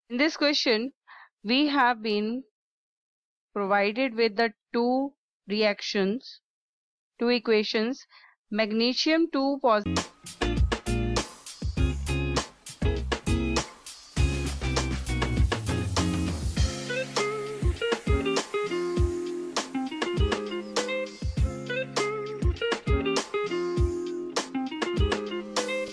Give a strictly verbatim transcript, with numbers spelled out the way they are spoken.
In this question, we have been provided with the two reactions, two equations, magnesium two positive